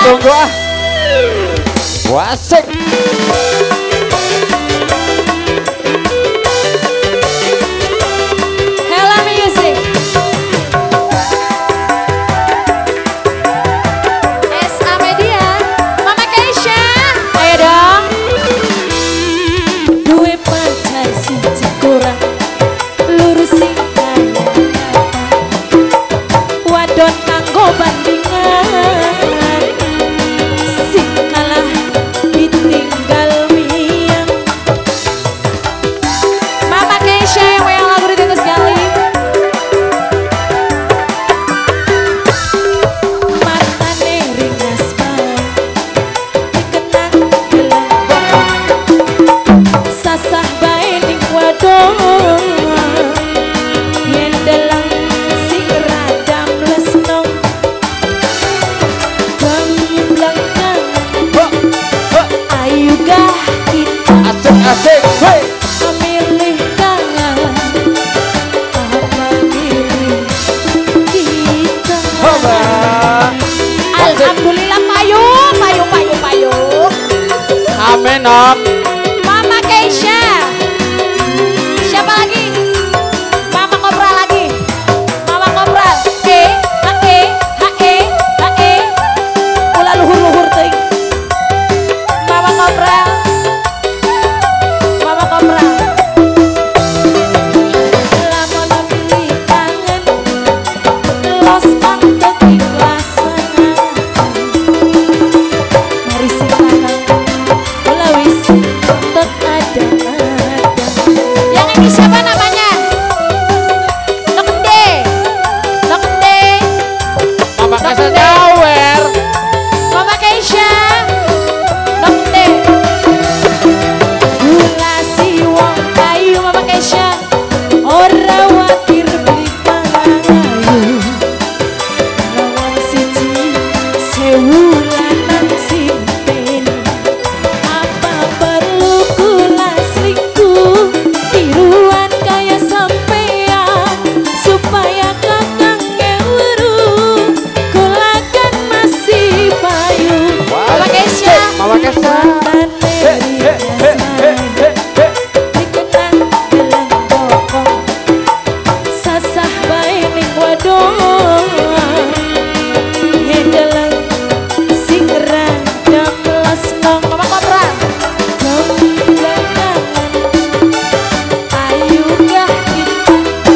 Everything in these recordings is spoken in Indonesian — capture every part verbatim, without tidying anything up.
tunggu ah. Wasik. Hela Music. S A Media. Mama Keisha. Ayo dong. Duwe pacar siji kurang lurusi kaya wadon kanggo bandingan sing kalah ditinggal miang. Mama Keisha yang goyang lagu ditunggu sekali. Matane ringas bae dikenang gelang sasah bae ning wadon yen dalang sing radam lesno gemblangkan ayu gah kita Asik-asik. Hei. milih kangen apa milih kita. Hoba. Alhamdulillah payung payung payung payung. Amin om. Mama Keisha. Siapa lagi? Mama Kobra lagi. Mama Kobra. E, H E, H E, H E. Ulah luhur-luhur teuing. Mama Kobra. Mama Kobra. Lamun milih kangen los pantut ikhlasan. Mari sing lanang ulah wis tot ada-ada. Yang ini siapa namanya? Lokende. Lokende. Mama Keisha nyawer. Mama Keisha. Lokende. Gula si wong kayu Mama Keisha. Ora watir beli pangayu. Lawang siji sewu lanang simpen. Apa perlu kula selingkuh tiruan kaya sampean supaya kakang ngeweru kula kan masih payu. Mama Keisha. Mama Keisha. Matane He he he he he he. dikenang gelang bokong sasah bae ning wadon yen dalang sing radam lesno. Mama Kobra. Gemblangan ayu gah kita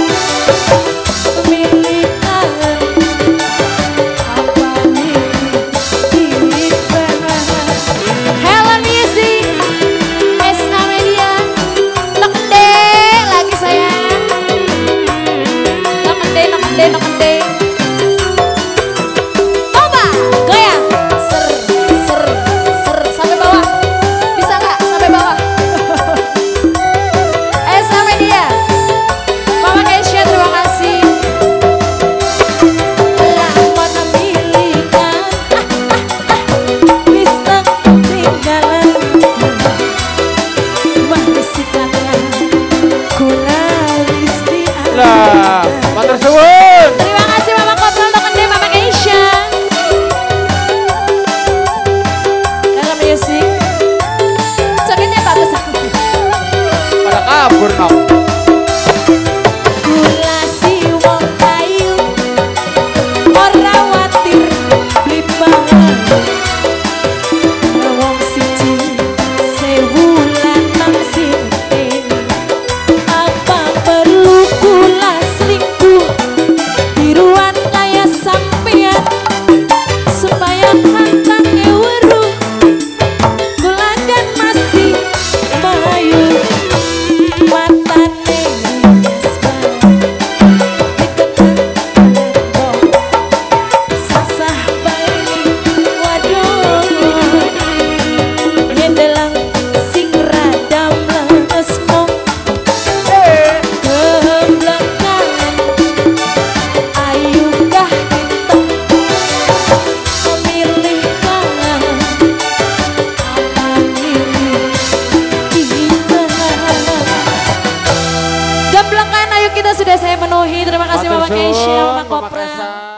milih kangen apa milih kita. Helen Music. S A Media. Lokende lagi sayang. Lokende lokende lokende. Coba goyang. Ser ser ser sampai bawah. Bisa nggak sampai bawah? S A Media. Mama Keisha terima kasih. Lamun milih kan ah ah ah wis tak tinggalan. Mari sikapnya kula wis diangkat. Lah, matur suwun. Terima kasih Mama Kobra Lokende Mama Keisha. Dalam Music. Jogetnya bagus. Pada kabur nom. Gula si wong kayu ora watir beli pangayu. Wong siji sewu lanang simpen. Apa perlu kula selingkuh tiruan kaya sampean supaya kakang ngeweru kula kan masih payu. Matane ringas bae dikenang gelang bokong sasah bae ning wadon yen dalang sing radam lesno gemblangan ayu gah kita milih kangen apa milih kita. Gemblangan ayu kita sudah saya penuhi. Terima kasih Mama Matur Keisha, suwun, Mama Mama Kobra. Keisha.